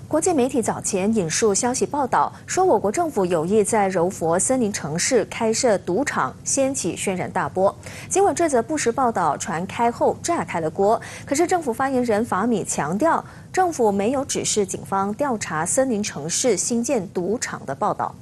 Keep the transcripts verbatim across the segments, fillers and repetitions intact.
国际媒体早前引述消息报道，说我国政府有意在柔佛森林城市开设赌场，掀起轩然大波。尽管这则不实报道传开后炸开了锅，可是政府发言人法米强调，政府没有指示警方调查森林城市新建赌场的报道。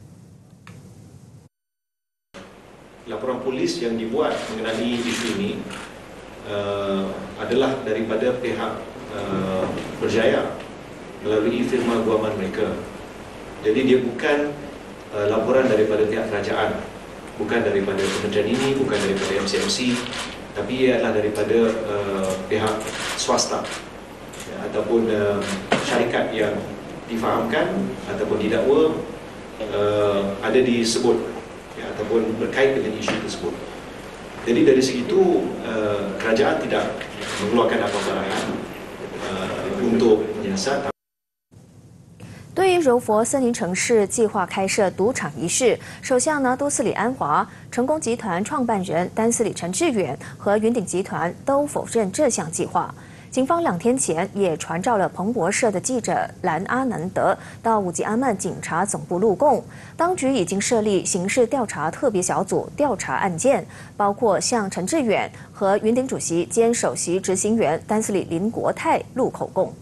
Laporan polis yang dibuat mengenai isu ini uh, adalah daripada pihak uh, Berjaya melalui firma guaman mereka. Jadi dia bukan uh, laporan daripada pihak kerajaan, bukan daripada kementerian ini, bukan daripada M C M C, tapi ia adalah daripada uh, pihak swasta ya, ataupun uh, syarikat yang difahamkan ataupun didakwa uh, ada disebut. Ya, ataupun berkait dengan isu tersebut. Jadi dari segi itu uh, kerajaan tidak mengeluarkan apa-apa arahan uh, untuk menyiasat. 对于柔佛森林城市计划开设赌场一事，首相拿督斯里安华、成功集团创办人丹斯里陈志远和云顶集团都否认这项计划。 警方两天前也传召了彭博社的记者兰阿南德到五吉阿曼警察总部录供。当局已经设立刑事调查特别小组调查案件，包括向陈志远和云顶主席兼首席执行员丹斯里林国泰录口供。